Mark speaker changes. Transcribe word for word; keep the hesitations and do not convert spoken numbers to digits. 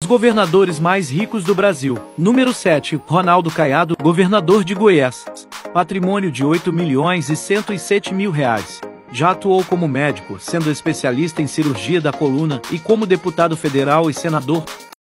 Speaker 1: Os governadores mais ricos do Brasil. Número sete. Ronaldo Caiado, governador de Goiás. Patrimônio de oito milhões e cento e sete mil reais. Já atuou como médico, sendo especialista em cirurgia da coluna, e como deputado federal e senador.